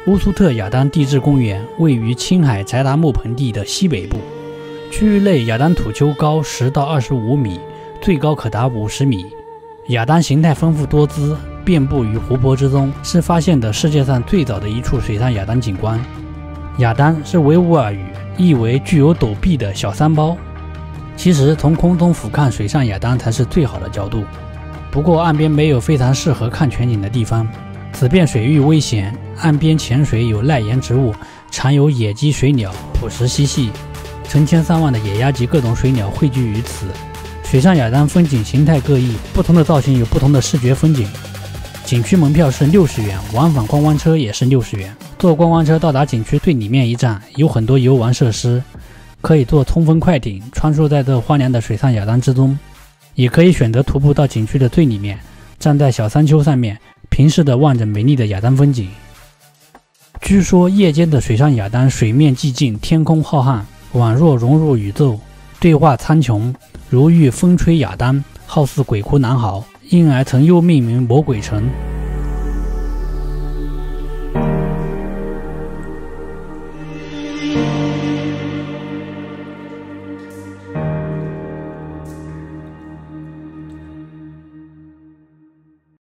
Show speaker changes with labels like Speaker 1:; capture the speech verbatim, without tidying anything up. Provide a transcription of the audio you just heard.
Speaker 1: 乌苏特雅丹地质公园位于青海柴达木盆地的西北部，区域内雅丹土丘高十到二十五米，最高可达五十米。雅丹形态丰富多姿，遍布于湖泊之中，是发现的世界上最早的一处水上雅丹景观。雅丹是维吾尔语，意为具有陡壁的小山包。其实从空中俯瞰水上雅丹才是最好的角度，不过岸边没有非常适合看全景的地方，此片水域危险，岸边浅水有赖盐植物，常有野鸡、水鸟捕食嬉戏，成千上万的野鸭及各种水鸟汇聚于此。水上雅丹风景形态各异，不同的造型有不同的视觉风景。景区门票是六十元，往返观光车也是六十元。坐观光车到达景区最里面一站，有很多游玩设施，可以坐冲锋快艇穿梭在这荒凉的水上雅丹之中，也可以选择徒步到景区的最里面，站在小山丘上面，平视地望着美丽的雅丹风景。据说夜间的水上雅丹水面寂静，天空浩瀚，宛若融入宇宙，对话苍穹，如遇风吹雅丹，好似鬼哭狼嚎，因而曾又命名魔鬼城。